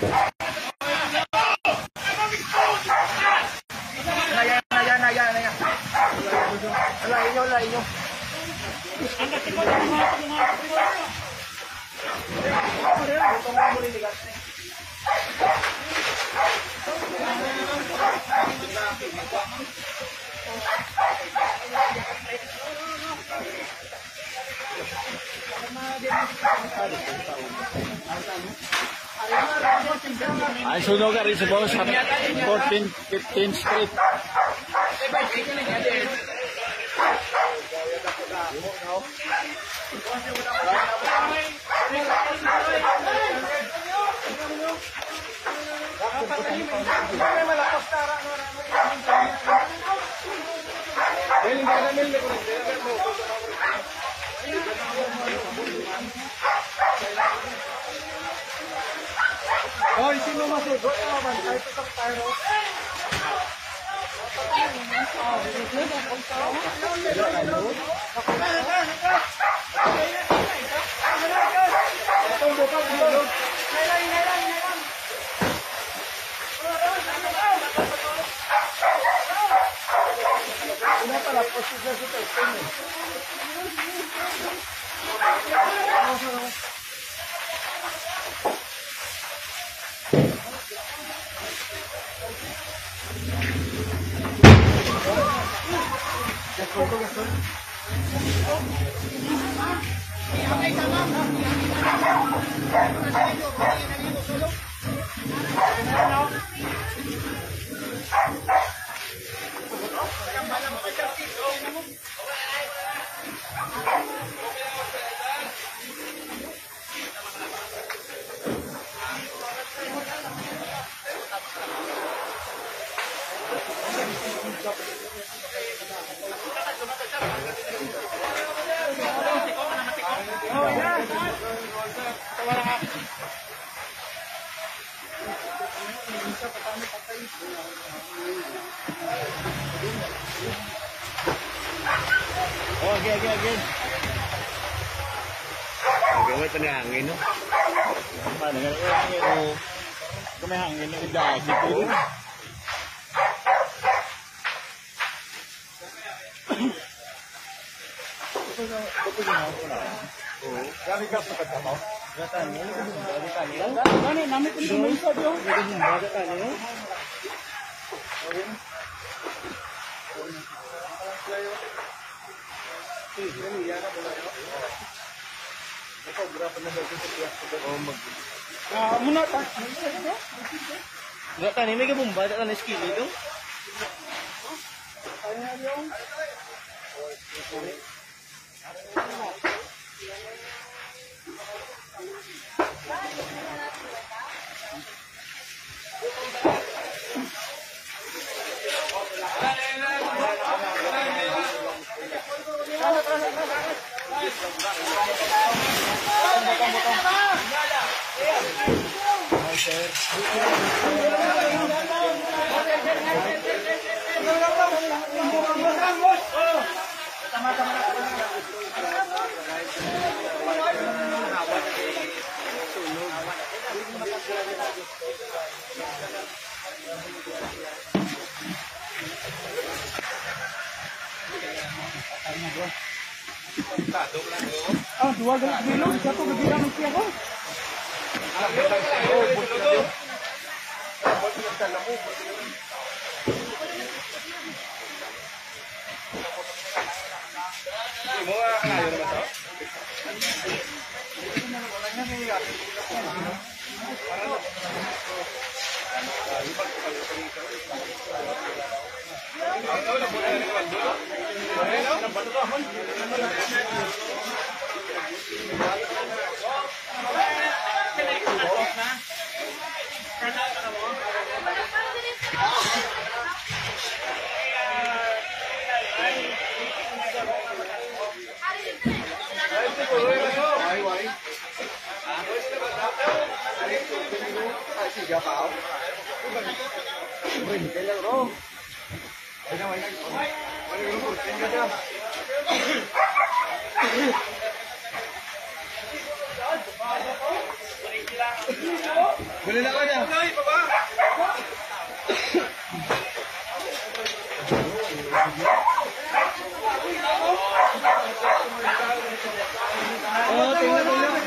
Ay, sunog rin sa boss. 14, 15 street. Hoy, sino masugod? Bantay ito sa tayo. Oh, again. Gawin ito na hangin, no? Paano nga yung hangin? Oo. Kung may hangin, yung dahil po. Gani ka sa katamaw? Gani, namin po yung mga sabi yun. Muna ta. Gak tani may kabumba ta na skill dito. Dua garis biru, satu berbeda mesti ako. Buli na ka na. Ay, baba! Oh, tingnan mo lang.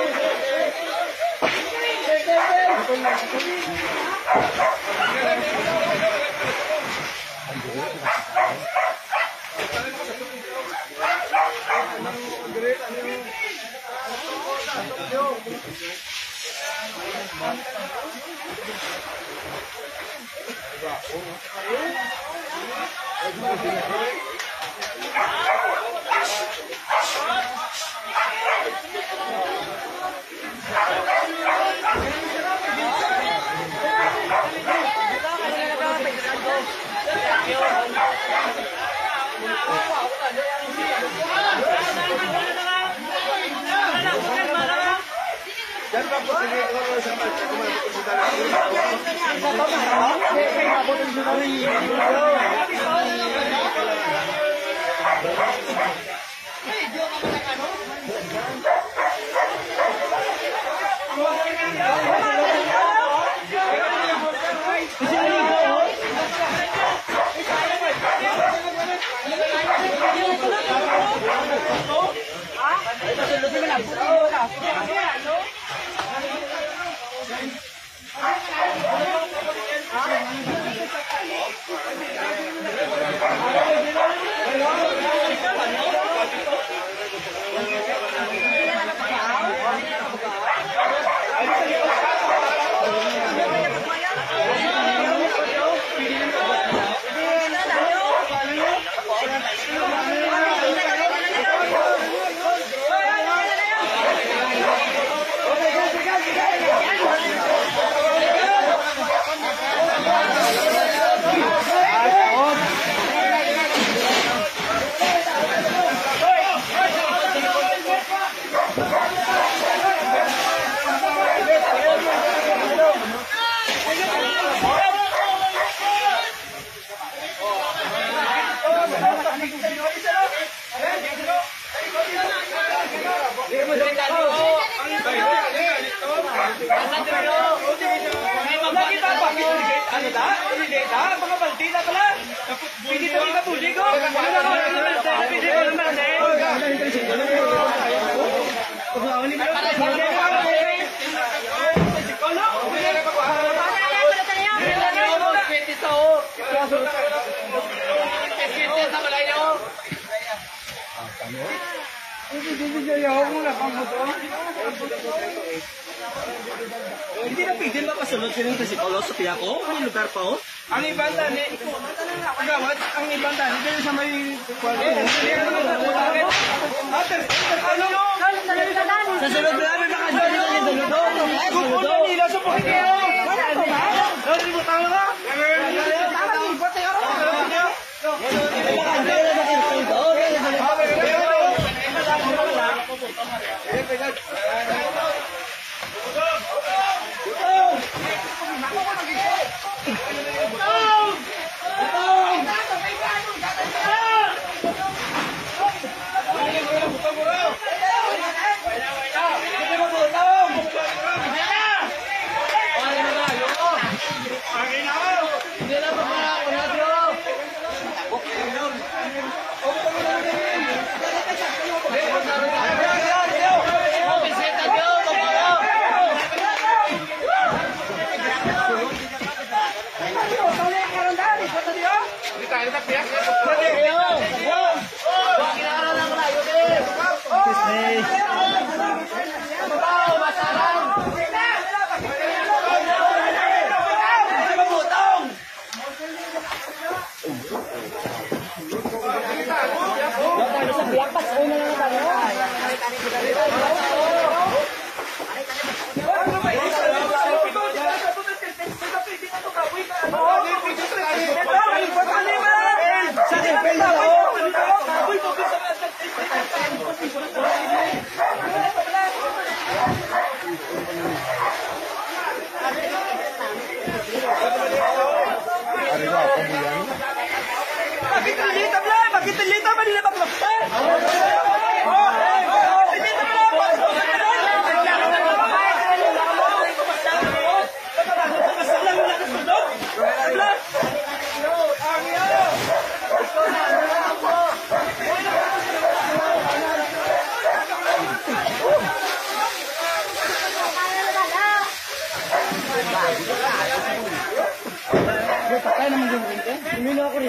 Hindi na pwede makasunod silang sa Sikolo sa Piako? Ano lugar pa ho? Ang ibang tani, agawad, ang ibang tani, dito sa may Sa sunod na namin nakadalo ng duludong. Kung nila sa pakikiro! Dali mo tama ka? Open set na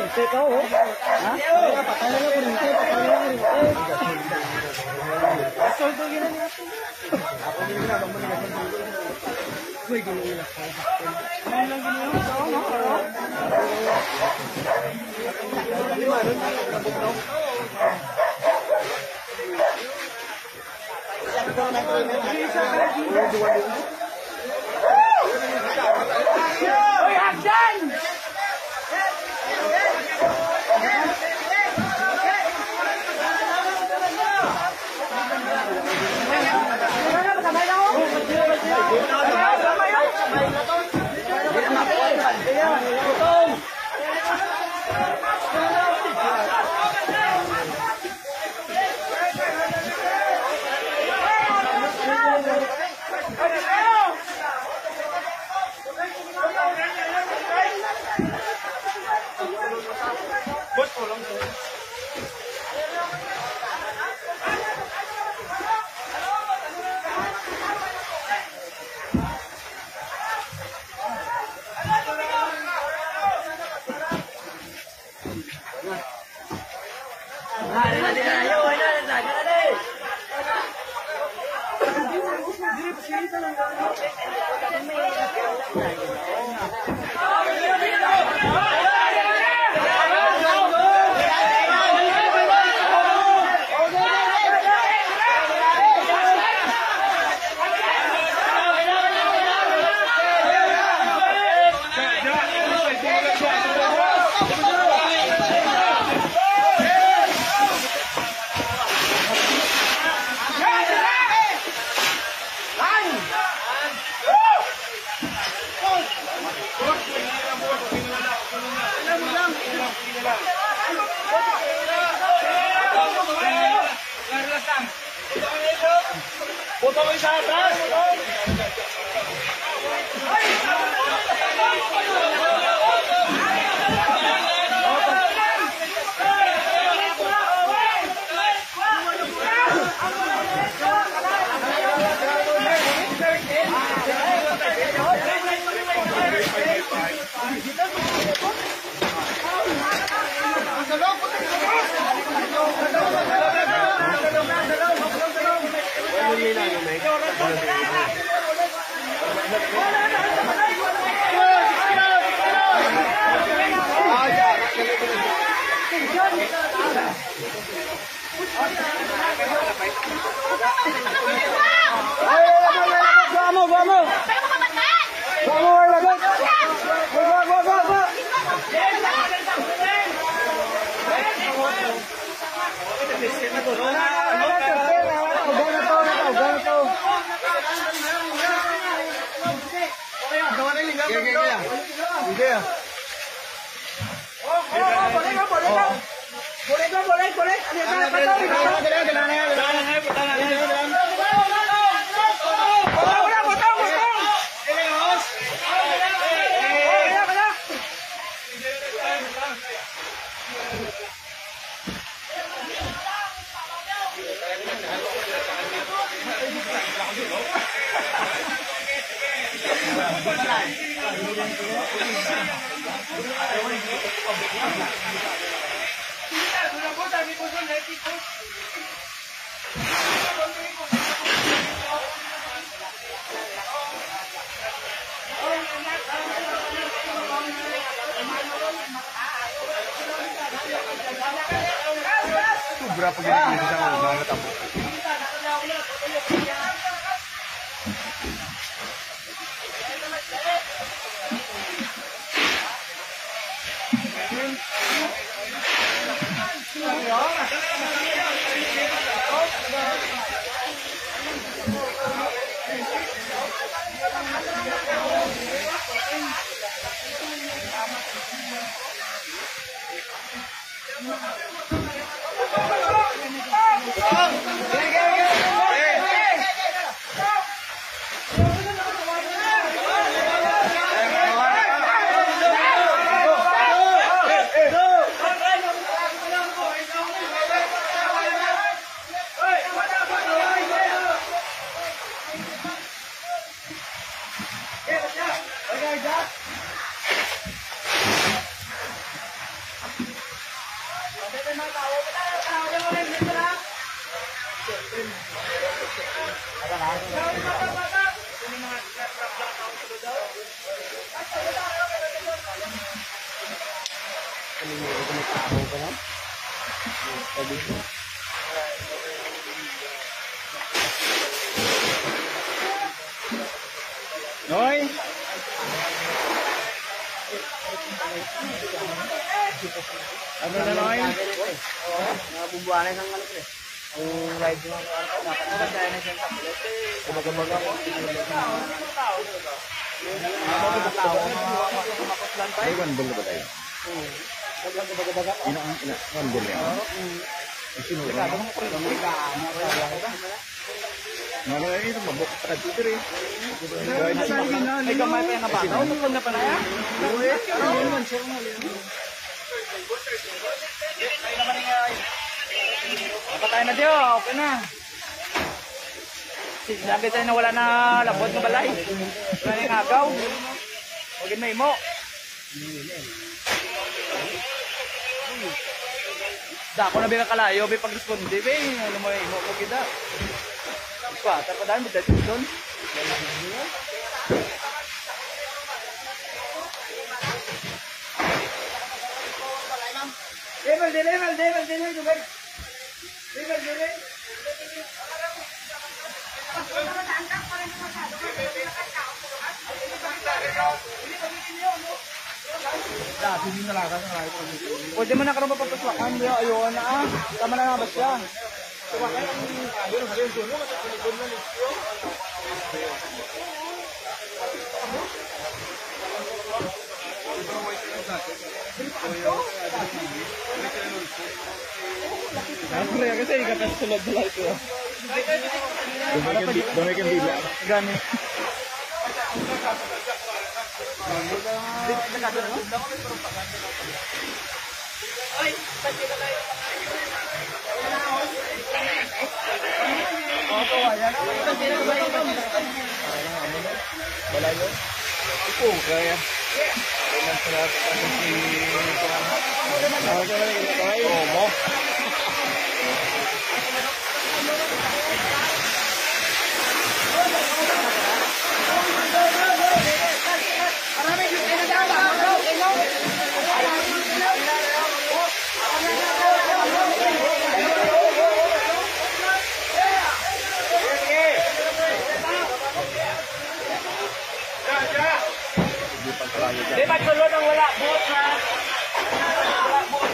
kurinti kau. Hah? Patay na kurinti, patay na kurinti. Asol to gina niya. Ako din na bang manigas ng dulo. Kuy ginila ka. Ano lang ginila sa ano? Hoy, action! Putong isa atas! Berapa gini bisa banget aku. Noy! Ano na, Noy? Nabubuhanan ng ano pre. Ang ride mo dapat magdaya na siya sa pulit. Kumagabaga ko. Ay, one ball na ba tayo? One ball yan. Ay, sinura na. Mga ito, mabok pa dito rin. May kamay pa yung nabataw. Tungkol na pa na yan. Napatay na diyo. Okay na. Sabi tayo na wala na labot ng balay. Wala na yung agaw. Huwag may mo. Dako na ba kalayo? May pag-responde ba? Ano mo yung mo ko kita? Patar pa dahil magdati doon. Pwede mo na karoon mapapaswakan. Ayun na ah. Tama na nga ba siya? Kasi ikatas sulod na ito. Dumay kang bila. Gani. Balayo? Ito, kaya. Kailan sa lahat si... Omo. Di ba tulod ang wala buot na? Wala buot.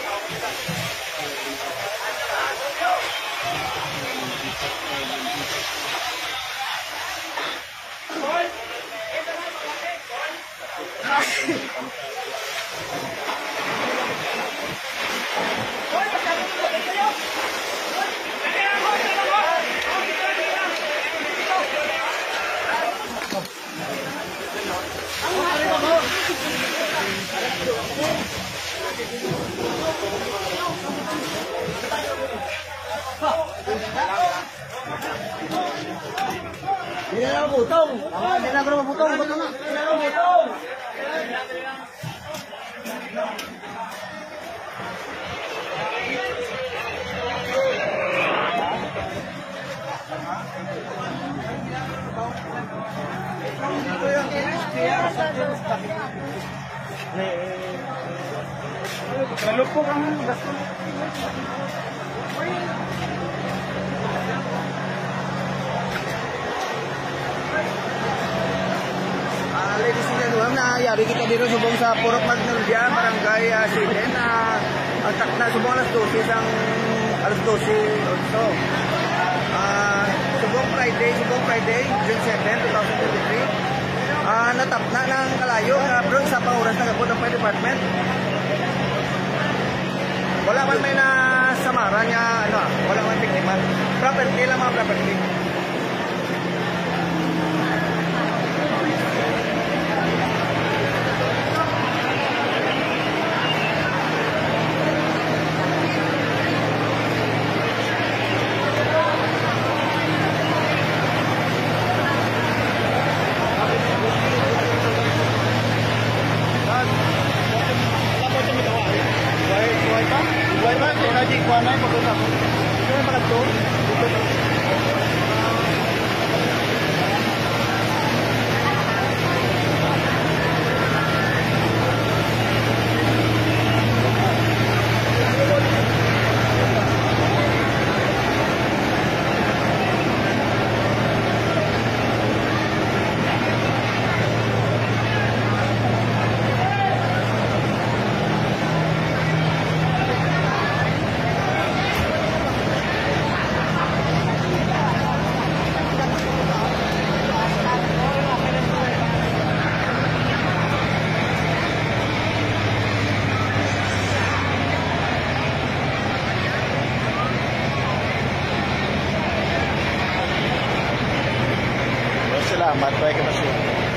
Hindi na ako butong. Hindi na ako butong. Hindi na ako butong. Nalupok ang gasto. Ladies and gentlemen, nayari kita dito subong sa Purok Magnolia, Barangay Siden. Ang takna subong alas 12 ang alas 12 also. Subong Friday, June 7, 2023. Natapna ng kalayo na bro sa panguras na gabot ng department. Wala man may nasamaran niya, wala man biktima. Property lang mga property. Buhay ba? Kaya naging kuha na yung pagkakasama. Ito yung mga to. matay ka na siya.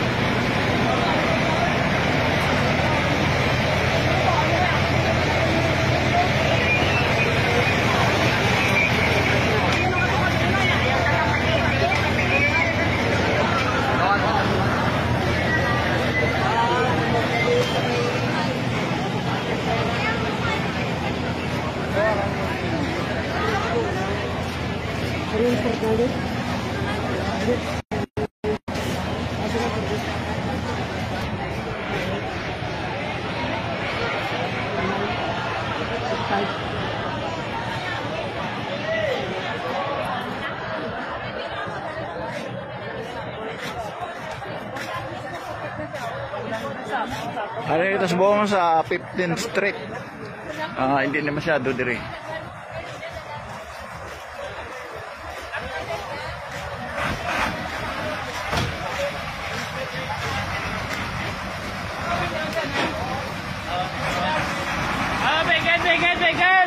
Ano ito sa buong sa 15th Street. Hindi na masyado dire. Bacon!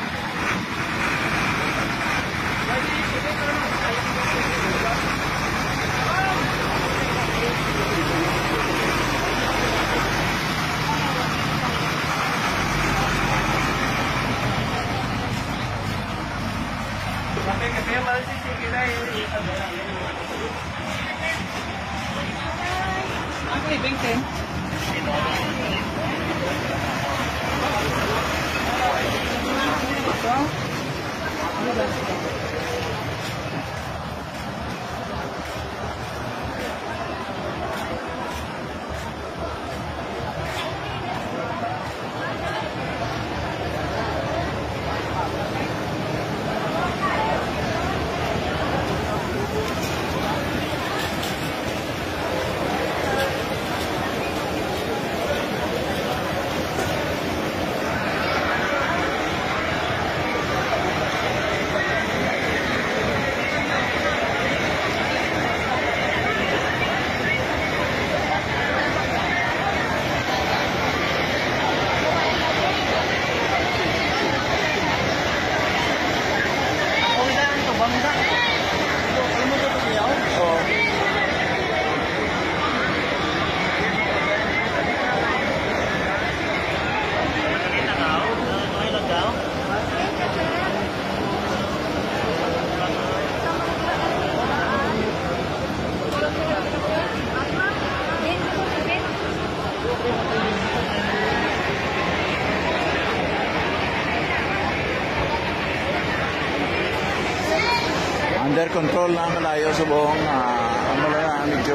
Under control na malayo sa buong ano na medyo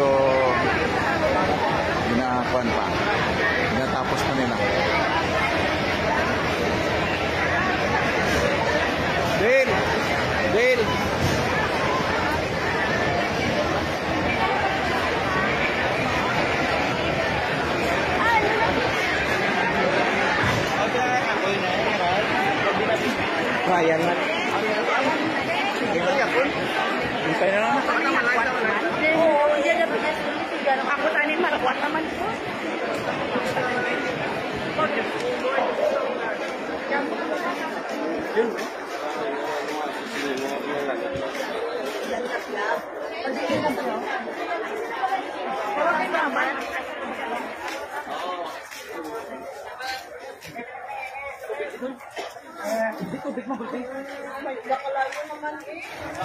ginapan pa. Ginatapos pa nila. Dale! Ryan na. Hintay na lang. Oo, yan na pinag-ulit. Ako tanin marakwat naman ko. Tubig mo, buti. May nakalayo naman eh.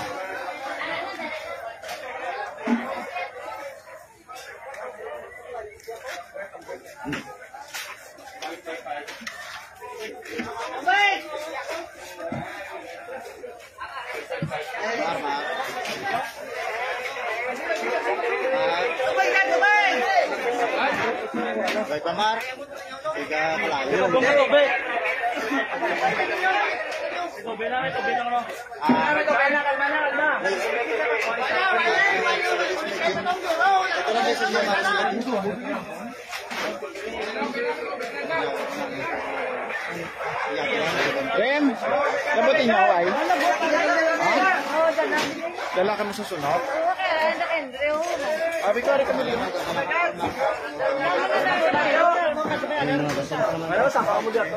Baik Pamar, tiga Melayu. Ren, nabutin nyo ay? Dala ka mo sa sunod? Abi ka rin kami dito. Ano, saka mo dito?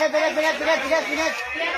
bigat.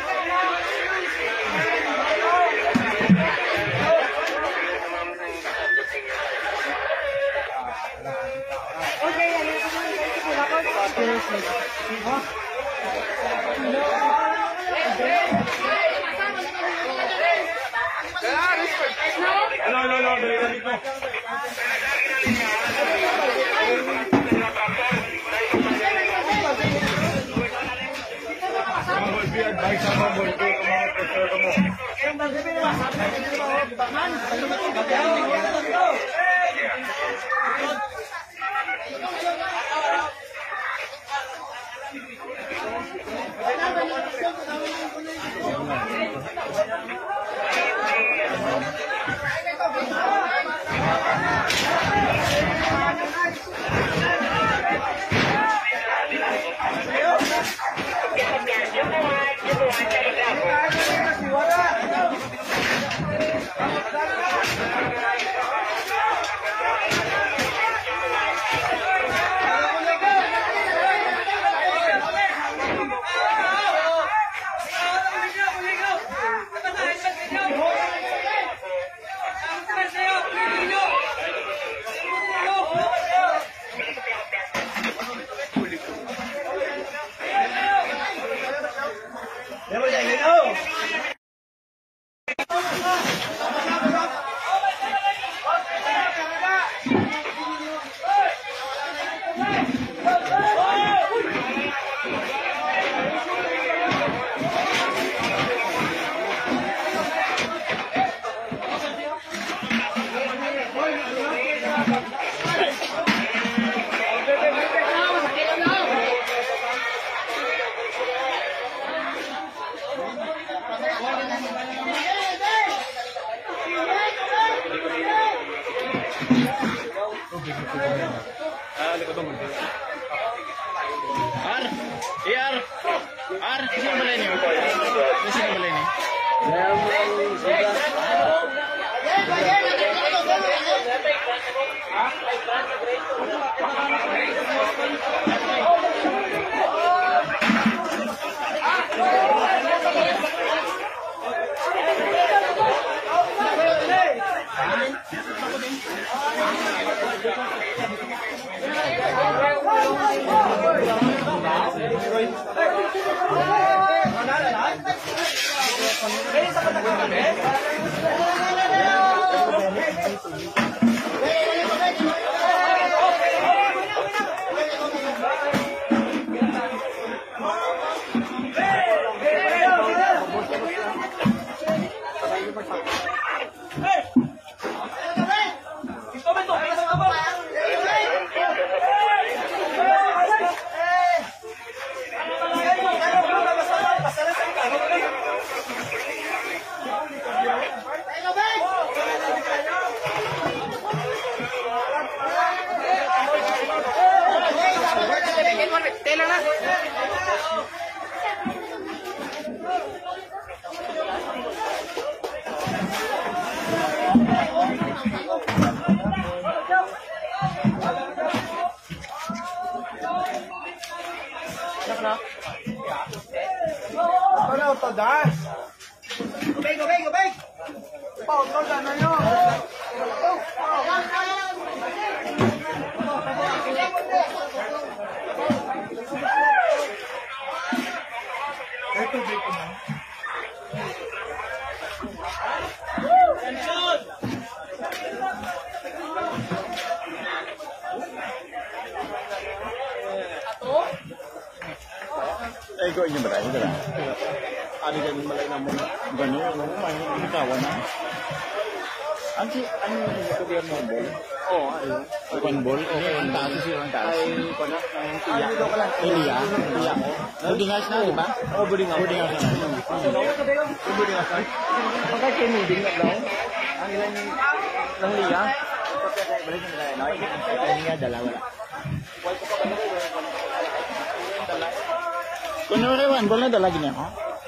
Sino ba ini? Sino ba ini? Ikaw inyo ba tayo? Ano ganyan malay na mo? Ganyan, may ikawan na. Ano yung gobyerno ng bol? Oo, ayun. Open ball? Okay, ang taas siya ang taas. Ay, ko na, ang tiya. Tiya? Tiya mo? Boarding house na, di ba? Oo, boarding house. Boarding house na. Boarding house na? Pagka kinuding na daw, ang ilan ng liya? Balik na tayo. Ay, nga, dala, wala. Kung naman, bol na dalagin niya, ha?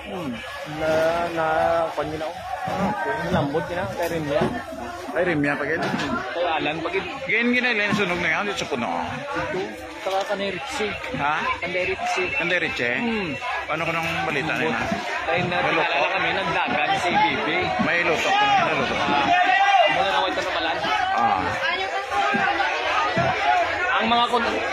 Kanya na ako. Lambot ka na, kay Rimya. Ay, Rimya pa ganyan. Kay Alan, ganyan ginailan, sunog na yan, dito sa puno. Ito, saka Kanderitsi. Ha? Kanderitsi. Kanderitsi? Paano ko nang balita na yun? Dahil natinala kami, nagdagan si BB. May lutok ko na lutok. Muna na ito na malan. Ah. Ang mga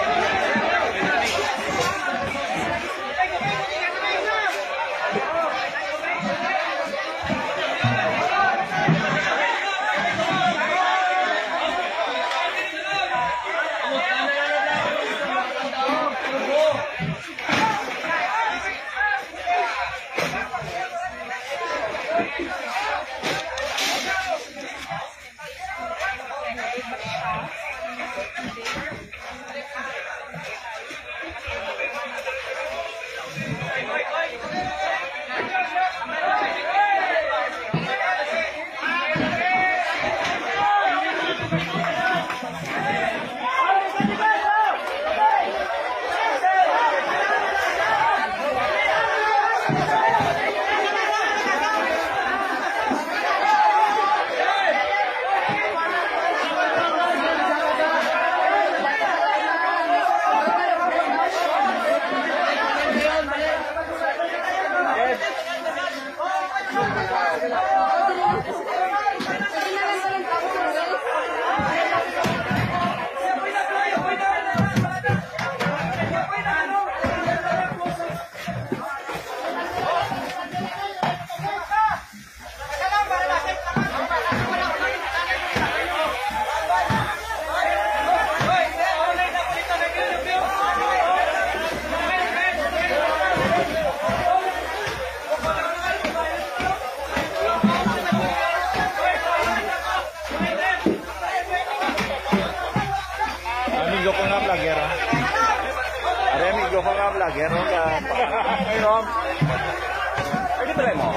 Amigo ko nga vlogger. Are amigo ko nga vlogger. Ayun. Pwede try mo.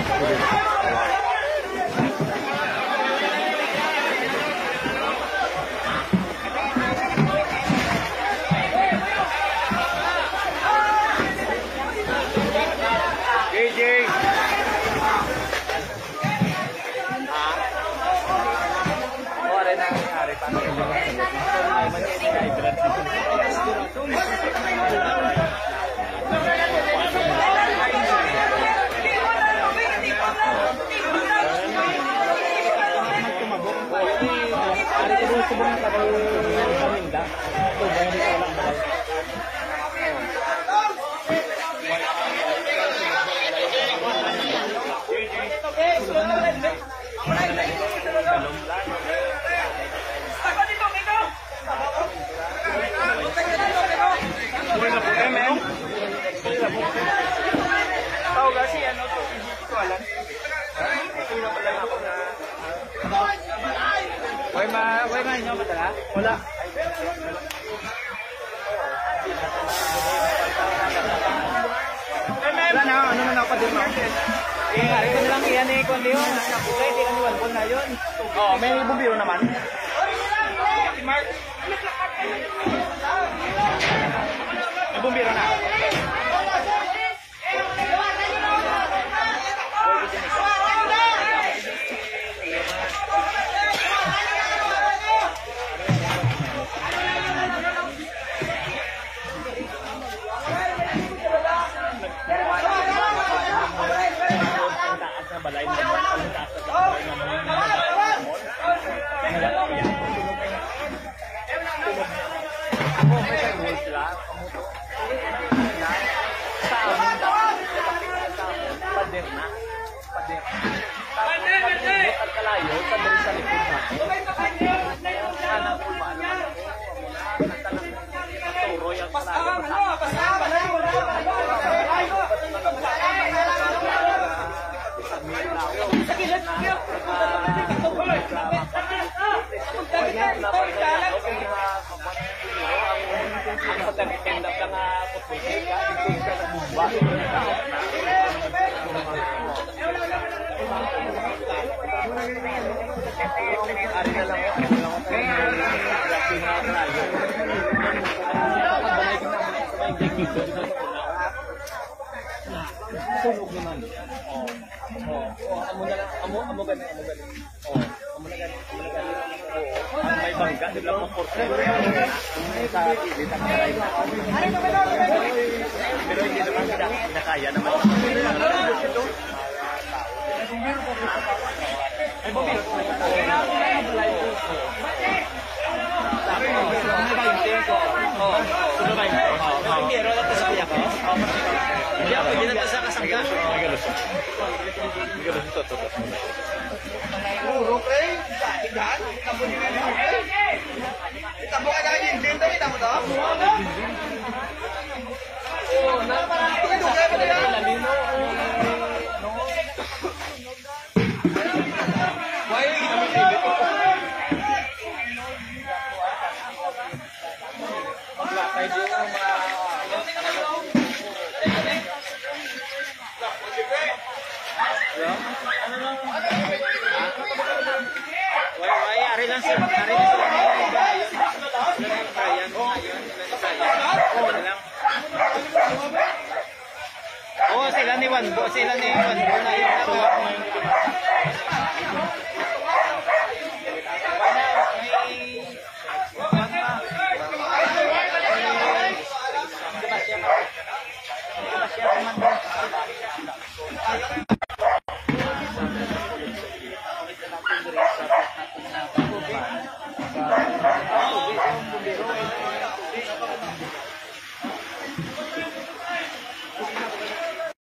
JJ. Ore na hari pa. Why ma inyo madala? Wala. Wala na, ano na pa din mo? Ari ko na lang iyan eh, kundi yun. Nakapulay, di kami walpon na yun. Oo, may bubiro naman. Mark. May bubiro na. May bangga, di ba po portrait? May sa gilid ang karay na. Pero hindi naman kinakaya naman. Ay, Bobby. Pero na to sa piyak ko. Hindi ako pwede na to sa kasangga. Puro, pre. Ikan. Tabo nila na, pre. Tabo ka na yung dito, tabo to? Oo, ito kaya pa na yan. Why are you giving me Ari lang sila. Ari lang sila. Oh, sila ni Wanbo. Sila ni Wanbo na yun.